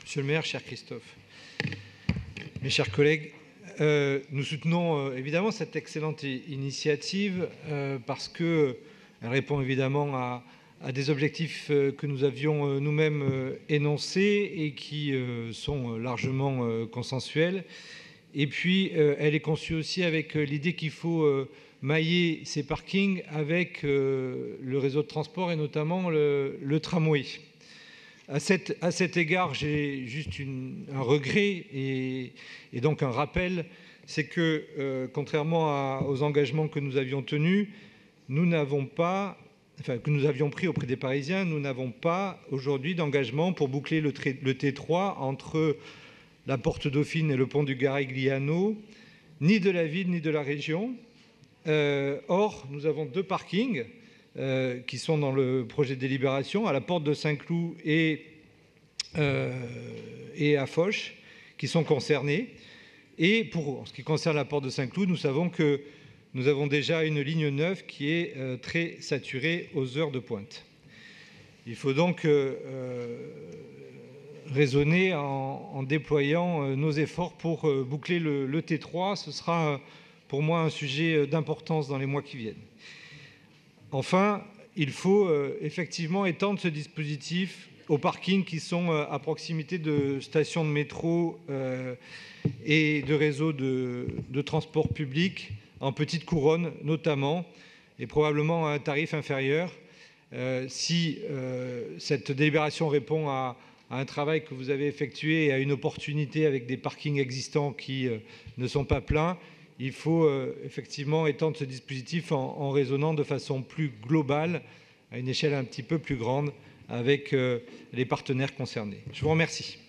Monsieur le maire, cher Christophe, mes chers collègues, nous soutenons évidemment cette excellente initiative parce qu'elle répond évidemment à des objectifs que nous avions nous-mêmes énoncés et qui sont largement consensuels. Et puis, elle est conçue aussi avec l'idée qu'il faut mailler ces parkings avec le réseau de transport et notamment le tramway. À cet égard, j'ai juste un regret et donc un rappel, c'est que contrairement aux engagements que nous avions tenus, que nous avions pris auprès des Parisiens, nous n'avons pas aujourd'hui d'engagement pour boucler le T3 entre la Porte Dauphine et le pont du Garigliano, ni de la ville ni de la région. Or, nous avons 2 parkings qui sont dans le projet de délibération, à la porte de Saint-Cloud et à Foch, qui sont concernés. Et pour ce qui concerne la porte de Saint-Cloud, nous savons que nous avons déjà une ligne 9 qui est très saturée aux heures de pointe. Il faut donc raisonner en déployant nos efforts pour boucler le T3. Ce sera pour moi un sujet d'importance dans les mois qui viennent. Enfin, il faut effectivement étendre ce dispositif aux parkings qui sont à proximité de stations de métro et de réseaux de transport public, en petite couronne notamment, et probablement à un tarif inférieur. Si cette délibération répond à un travail que vous avez effectué et à une opportunité avec des parkings existants qui ne sont pas pleins, il faut effectivement étendre ce dispositif en raisonnant de façon plus globale, à une échelle un petit peu plus grande, avec les partenaires concernés. Je vous remercie.